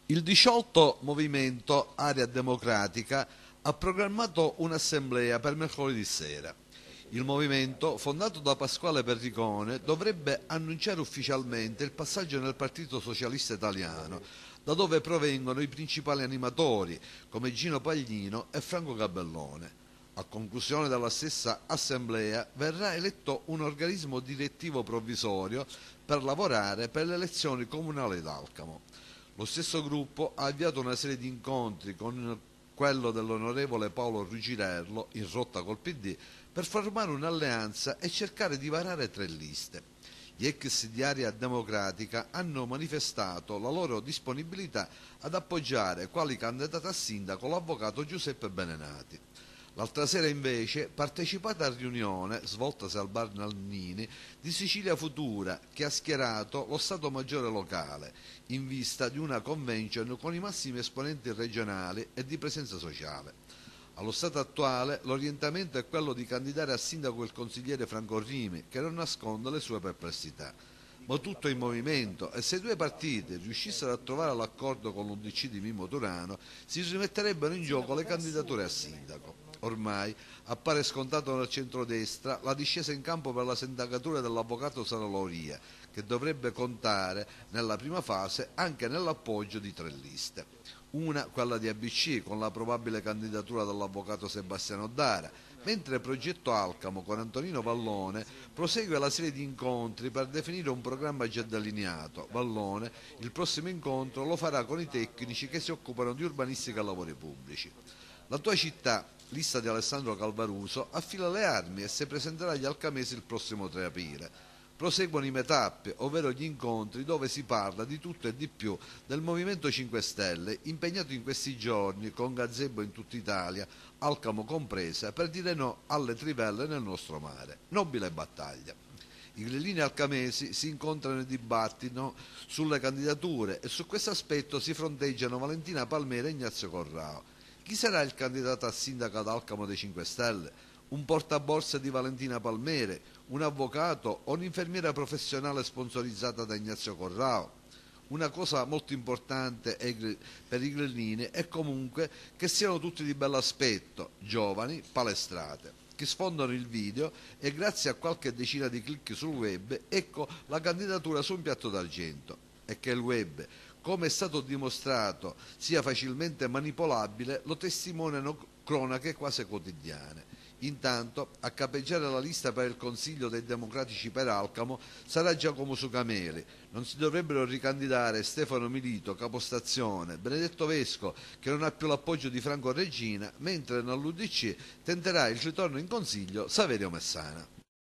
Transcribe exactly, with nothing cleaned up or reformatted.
Il disciolto Movimento Area Democratica ha programmato un'assemblea per mercoledì sera. Il movimento, fondato da Pasquale Perricone, dovrebbe annunciare ufficialmente il passaggio nel Partito Socialista Italiano, da dove provengono i principali animatori come Gino Paglino e Franco Gabellone. A conclusione della stessa assemblea verrà eletto un organismo direttivo provvisorio per lavorare per le elezioni comunali d'Alcamo. Lo stesso gruppo ha avviato una serie di incontri con quello dell'onorevole Paolo Ruggilerlo, in rotta col P D, per formare un'alleanza e cercare di varare tre liste. Gli ex di Area Democratica hanno manifestato la loro disponibilità ad appoggiare quali candidato a sindaco l'avvocato Giuseppe Benenati. L'altra sera invece partecipate a riunione, svoltasi al bar Nannini, di Sicilia Futura, che ha schierato lo Stato Maggiore locale, in vista di una convention con i massimi esponenti regionali e di presenza sociale. Allo stato attuale l'orientamento è quello di candidare a sindaco il consigliere Franco Rimi, che non nasconde le sue perplessità. Ma tutto è in movimento e se i due partiti riuscissero a trovare l'accordo con l'U D C di Mimmo Turano, si rimetterebbero in gioco le candidature a sindaco. Ormai appare scontato nel centrodestra la discesa in campo per la sindacatura dell'avvocato Sara Loria, che dovrebbe contare nella prima fase anche nell'appoggio di tre liste. Una, quella di A B C, con la probabile candidatura dell'avvocato Sebastiano Dara, mentre Progetto Alcamo con Antonino Vallone prosegue la serie di incontri per definire un programma già delineato. Vallone il prossimo incontro lo farà con i tecnici che si occupano di urbanistica e lavori pubblici. La tua città, lista di Alessandro Calvaruso, affila le armi e si presenterà agli alcamesi il prossimo tre aprile. Proseguono i meetup, ovvero gli incontri dove si parla di tutto e di più del Movimento cinque Stelle, impegnato in questi giorni con gazebo in tutta Italia, Alcamo compresa, per dire no alle trivelle nel nostro mare. Nobile battaglia. I grillini alcamesi si incontrano e dibattino sulle candidature e su questo aspetto si fronteggiano Valentina Palmera e Ignazio Corrao. Chi sarà il candidato a sindaco ad Alcamo dei cinque Stelle? Un portaborse di Valentina Palmere, un avvocato o un'infermiera professionale sponsorizzata da Ignazio Corrao? Una cosa molto importante per i grillini è comunque che siano tutti di bell'aspetto, giovani, palestrate, che sfondano il video e grazie a qualche decina di clic sul web ecco la candidatura su un piatto d'argento. E che il web, come è stato dimostrato, sia facilmente manipolabile lo testimoniano cronache quasi quotidiane. Intanto, a capeggiare la lista per il Consiglio dei Democratici per Alcamo sarà Giacomo Sucameli. Non si dovrebbero ricandidare Stefano Milito, capostazione, Benedetto Vesco, che non ha più l'appoggio di Franco Regina, mentre nell'U D C tenterà il ritorno in Consiglio Saverio Messana.